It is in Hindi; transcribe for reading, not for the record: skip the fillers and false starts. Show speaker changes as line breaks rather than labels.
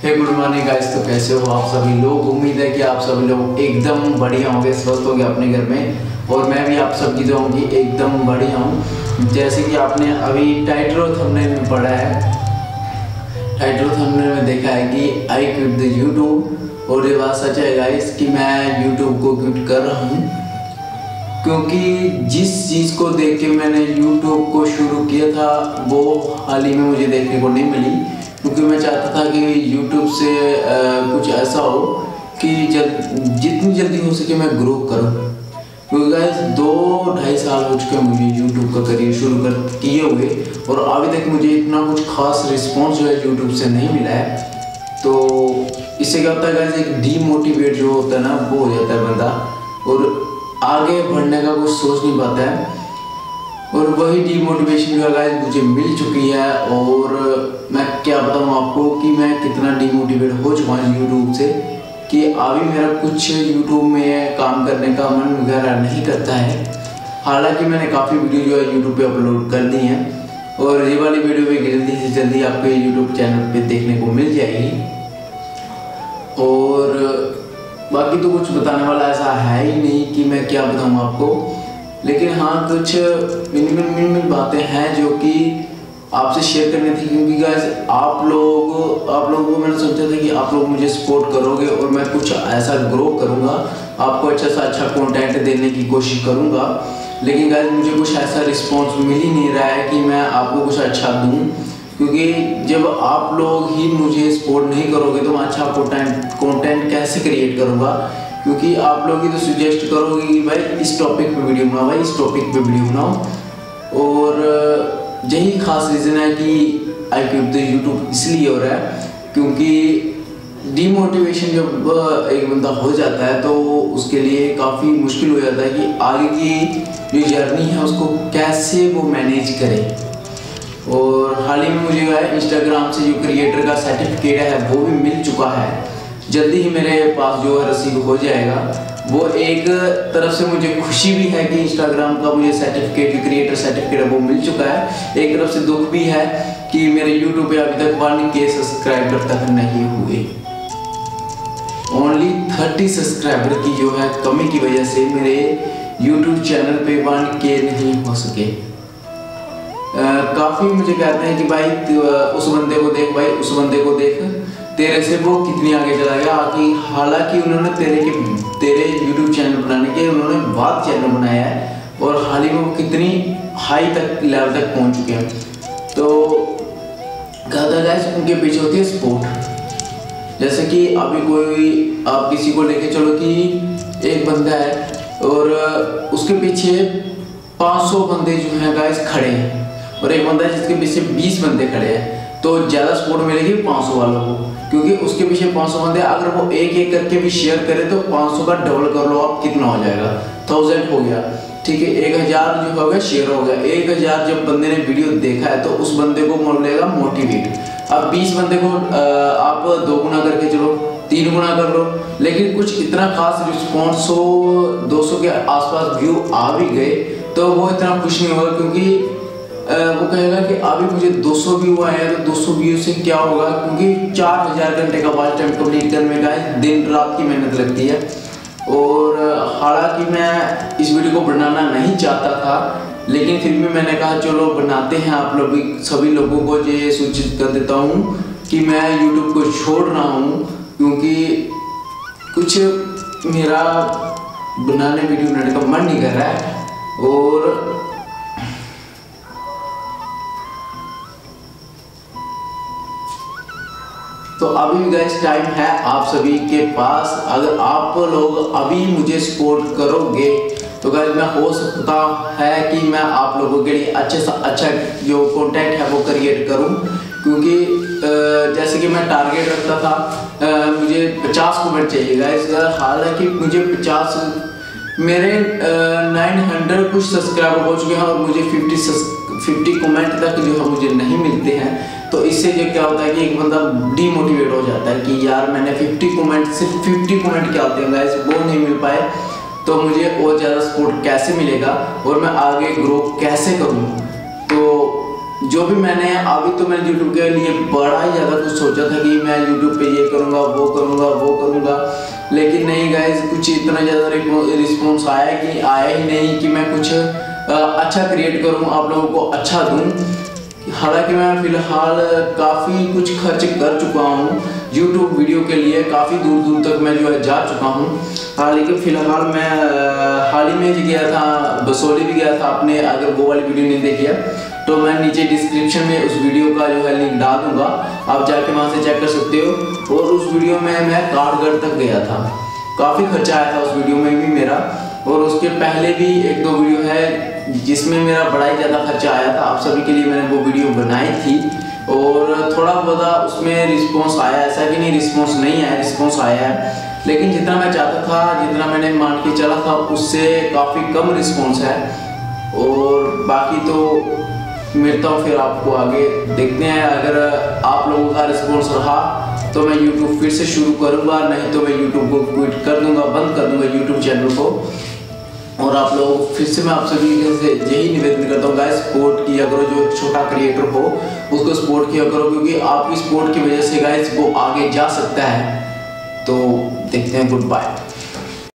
हे गुड मॉर्निंग गाइस। तो कैसे हो आप सभी लोग? उम्मीद है कि आप सभी लोग एकदम बढ़िया होंगे, स्वस्थ होंगे अपने घर में। और मैं भी आप सबकी दुआओं की एकदम बढ़िया हूँ। जैसे कि आपने अभी टाइटल और थंबनेल में पढ़ा है, टाइटल और थंबनेल में देखा है कि आई क्विट द यूट्यूब। और ये बात सच है गाइस कि मैं यूट्यूब को क्विट कर रहा हूँ, क्योंकि जिस चीज़ को देख के मैंने यूट्यूब को शुरू किया था वो हाल ही में मुझे देखने को नहीं मिली। क्योंकि मैं चाहता था कि यूट्यूब से कुछ ऐसा हो कि जितनी जल्दी हो सके मैं ग्रो करूं। क्योंकि गाइस 2-2.5 साल हो चुके हैं मुझे यूट्यूब का करियर शुरू किए हुए, और अभी तक मुझे इतना कुछ खास रिस्पॉन्स जो है यूट्यूब से नहीं मिला है। तो इससे क्या होता है गाइस, एक डीमोटिवेट जो होता है ना वो हो जाता है बंदा, और आगे बढ़ने का कुछ सोच नहीं पाता है। और वही डीमोटिवेशन जो है मुझे मिल चुकी है। और मैं क्या बताऊँ आपको कि मैं कितना डीमोटिवेट हो चुका हूँ यूट्यूब से, कि अभी मेरा कुछ यूट्यूब में काम करने का मन वगैरह नहीं करता है। हालांकि मैंने काफ़ी वीडियो जो है यूट्यूब पे अपलोड कर दी हैं, और ये वाली वीडियो भी जल्दी से जल्दी आपके यूट्यूब चैनल पे देखने को मिल जाएगी। और बाकी तो कुछ बताने वाला ऐसा है ही नहीं कि मैं क्या बताऊँ आपको। लेकिन हाँ, कुछ मिनिमम बातें हैं जो कि आपसे शेयर करनी थी। क्योंकि गाइस आप लोगों को मैंने सोचा था कि आप लोग मुझे सपोर्ट करोगे और मैं कुछ ऐसा ग्रो करूँगा, आपको अच्छा सा अच्छा कंटेंट देने की कोशिश करूँगा। लेकिन गाइस मुझे कुछ ऐसा रिस्पॉन्स मिल ही नहीं रहा है कि मैं आपको कुछ अच्छा दूँ। क्योंकि जब आप लोग ही मुझे सपोर्ट नहीं करोगे तो मैं अच्छा कंटेंट कैसे क्रिएट करूँगा। क्योंकि आप लोग ही तो सजेस्ट करोगे कि भाई इस टॉपिक पे वीडियो बनाओ, भाई इस टॉपिक पे वीडियो बनाओ। और यही खास रीज़न है कि आई क्विट द यूट्यूब इसलिए हो रहा है, क्योंकि डीमोटिवेशन जब एक बंदा हो जाता है तो उसके लिए काफ़ी मुश्किल हो जाता है कि आगे की जो जर्नी है उसको कैसे वो मैनेज करे। और हाल ही में मुझे इंस्टाग्राम से जो क्रिएटर का सर्टिफिकेट है वो भी मिल चुका है। जल्दी ही मेरे पास जो है रिसीव हो जाएगा। वो एक तरफ से मुझे खुशी भी है कि इंस्टाग्राम का मुझे सर्टिफिकेट, जो क्रिएटर सर्टिफिकेट है वो मिल चुका है। एक तरफ से दुख भी है कि मेरे यूट्यूब पे अभी तक 1K सब्सक्राइबर तक नहीं हुए। ओनली 30 सब्सक्राइबर की जो है कमी की वजह से मेरे यूट्यूब चैनल पे 1K नहीं हो सके। काफ़ी मुझे कहते हैं कि भाई उस बंदे को देख, भाई उस बंदे को देख, तेरे से वो कितनी आगे चला गया। हालांकि उन्होंने तेरे YouTube चैनल बनाने के उन्होंने बहुत चैनल बनाया है, और हाल ही में वो कितनी हाई तक लेवल तक पहुंच चुके हैं। तो कहता गाइस उनके पीछे होती है सपोर्ट। जैसे कि अभी कोई आप किसी को लेके चलो कि एक बंदा है और उसके पीछे 500 बंदे जो हैं गाइस खड़े हैं, और एक बंदा है जिसके पीछे 20 बंदे खड़े हैं, तो ज़्यादा सपोर्ट मिलेगी 500 वालों को। क्योंकि उसके पीछे 500 बंदे, अगर वो एक करके भी शेयर करे तो 500 का डबल कर लो आप, कितना हो जाएगा? 1000 हो गया, ठीक है। 1000 जो हो गया शेयर हो गया। 1000 जब बंदे ने वीडियो देखा है तो उस बंदे को मिलेगा मोटिवेट। अब 20 बंदे को आप 2 गुना करके चलो, 3 गुना कर लो, लेकिन कुछ इतना खास रिस्पॉन्स हो, 200 के आसपास व्यू आ भी गए तो वो इतना खुश नहीं होगा। क्योंकि वो कहेगा कि अभी मुझे 200 व्यू आए हैं तो 200 व्यू से क्या होगा। क्योंकि 4000 घंटे का वॉच टाइम कंप्लीट करने का दिन रात की मेहनत लगती है। और हालांकि मैं इस वीडियो को बनाना नहीं चाहता था, लेकिन फिर भी मैंने कहा चलो बनाते हैं। आप लोग सभी लोगों को ये सूचित कर देता हूँ कि मैं यूट्यूब को छोड़ रहा हूँ, क्योंकि कुछ मेरा वीडियो बनाने का मन नहीं कर रहा है। और तो अभी भी गाइस टाइम है आप सभी के पास। अगर आप लोग अभी मुझे सपोर्ट करोगे तो गाइस मैं हो सकता है कि मैं आप लोगों के लिए अच्छे से अच्छा जो कंटेंट है वो क्रिएट करूं। क्योंकि जैसे कि मैं टारगेट रखता था मुझे 50 कमेंट चाहिए गाइस। हालांकि मुझे 50 मेरे 900 कुछ सब्सक्राइबर हो चुके हैं, और मुझे 50 कमेंट तक जो है मुझे नहीं मिलते हैं। तो इससे जो क्या होता है कि एक बंदा डीमोटिवेट हो जाता है कि यार मैंने 50 कमेंट, सिर्फ 50 कमेंट क्या होते हैं गाइस, वो नहीं मिल पाए तो मुझे और ज़्यादा सपोर्ट कैसे मिलेगा और मैं आगे ग्रो कैसे करूँ। तो जो भी मैंने अभी तो मैंने यूट्यूब के लिए बड़ा ही ज़्यादा कुछ सोचा था कि मैं यूट्यूब पे ये करूँगा, वो करूँगा, वो करूँगा, लेकिन नहीं गाइस, कुछ इतना ज़्यादा रिस्पॉन्स आया ही नहीं कि मैं कुछ अच्छा क्रिएट करूँ, आप लोगों को अच्छा दूँ। हालांकि मैं फ़िलहाल काफ़ी कुछ खर्च कर चुका हूँ यूट्यूब वीडियो के लिए, काफ़ी दूर दूर तक मैं जो है जा चुका हूँ। लेकिन फ़िलहाल मैं हाल ही में गया था, बसोली भी गया था आपने, अगर वो वाली वीडियो नहीं देखी है तो मैं नीचे डिस्क्रिप्शन में उस वीडियो का जो है लिंक डाल दूँगा, आप जाके वहाँ से चेक कर सकते हो। और उस वीडियो में मैं काठगढ़ तक गया था, काफ़ी खर्चा आया था उस वीडियो में भी मेरा। और उसके पहले भी 1-2 वीडियो है जिसमें मेरा बड़ा ही ज़्यादा खर्चा आया था, आप सभी के लिए मैंने वो वीडियो बनाई थी। और थोड़ा बहुत उसमें रिस्पॉन्स आया, ऐसा कि नहीं रिस्पॉन्स नहीं आया, रिस्पॉन्स आया है, लेकिन जितना मैं चाहता था, जितना मैंने मान के चला था, उससे काफ़ी कम रिस्पॉन्स है। और बाकी तो मिलता हूँ फिर आपको आगे, देखते हैं। अगर आप लोगों का रिस्पॉन्स रहा तो मैं YouTube फिर से शुरू करूँगा, नहीं तो मैं YouTube को क्विट कर दूँगा, बंद कर दूँगा YouTube चैनल को। और आप लोग फिर से मैं आप सभी से यही निवेदन करता हूँ गाइस, सपोर्ट किया करो, जो छोटा क्रिएटर हो उसको सपोर्ट किया करो, क्योंकि आपकी सपोर्ट की वजह से गाइस वो आगे जा सकता है। तो देखते हैं, गुड बाय।